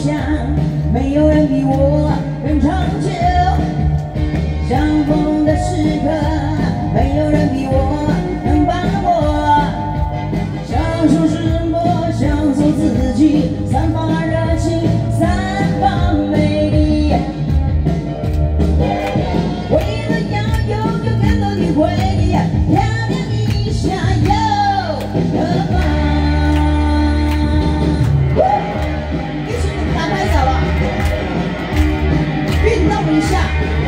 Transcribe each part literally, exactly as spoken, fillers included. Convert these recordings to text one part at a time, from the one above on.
想，没有人比我更长久。相逢的时刻，没有人比我能把握。享受生活，享受自己，散发热情，散发美丽。为了要拥有更多的回忆，漂亮一下又何妨？一起打拍手了，运动一下。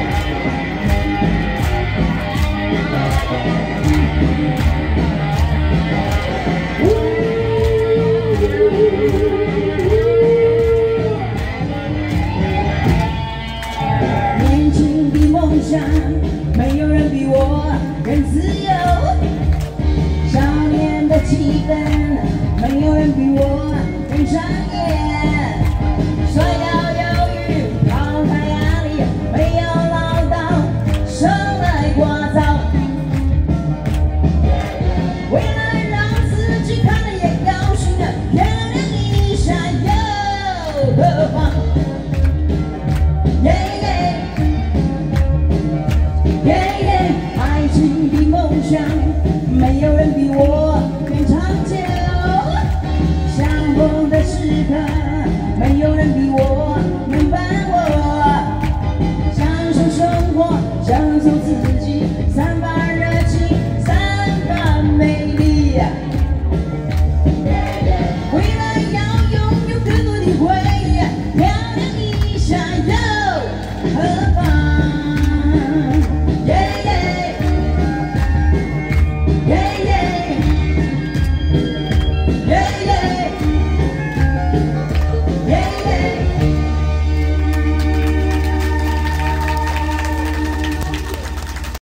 年轻的梦想，没有人比我更自由。少年的气氛，没有人比我更狂野。